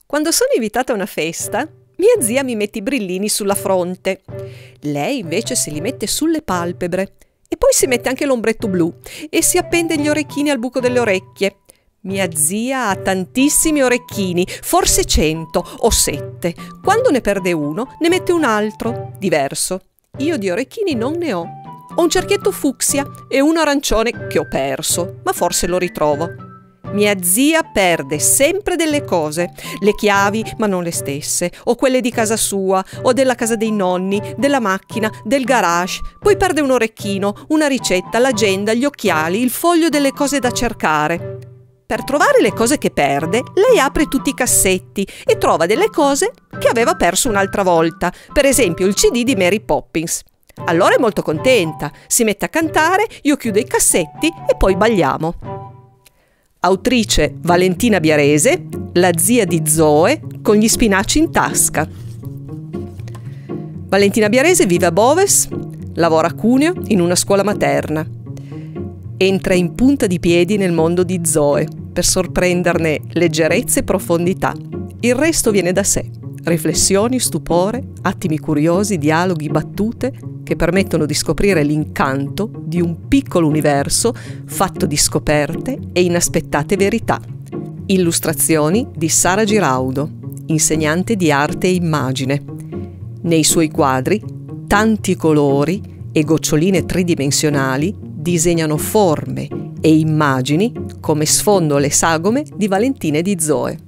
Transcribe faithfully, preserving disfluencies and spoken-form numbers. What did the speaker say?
Quando sono invitata a una festa, mia zia mi mette i brillini sulla fronte. Lei invece se li mette sulle palpebre. E poi si mette anche l'ombretto blu e si appende gli orecchini al buco delle orecchie. Mia zia ha tantissimi orecchini, forse cento o sette. Quando ne perde uno, ne mette un altro, diverso. Io di orecchini non ne ho. Ho un cerchietto fucsia e uno arancione che ho perso, ma forse lo ritrovo. Mia zia perde sempre delle cose, le chiavi ma non le stesse, o quelle di casa sua, o della casa dei nonni, della macchina, del garage. Poi perde un orecchino, una ricetta, l'agenda, gli occhiali, il foglio delle cose da cercare. Per trovare le cose che perde, lei apre tutti i cassetti e trova delle cose che aveva perso un'altra volta, per esempio il C D di Mary Poppins. Allora è molto contenta, si mette a cantare, io chiudo i cassetti e poi balliamo. Autrice Valentina Biarese, la zia di Zoe con gli spinaci in tasca. Valentina Biarese vive a Boves, lavora a Cuneo in una scuola materna. Entra in punta di piedi nel mondo di Zoe per sorprenderne leggerezza e profondità. Il resto viene da sé. Riflessioni, stupore, attimi curiosi, dialoghi, battute che permettono di scoprire l'incanto di un piccolo universo fatto di scoperte e inaspettate verità. Illustrazioni di Sara Giraudo, insegnante di arte e immagine. Nei suoi quadri, tanti colori e goccioline tridimensionali disegnano forme e immagini come sfondo le sagome di Valentina e di Zoe.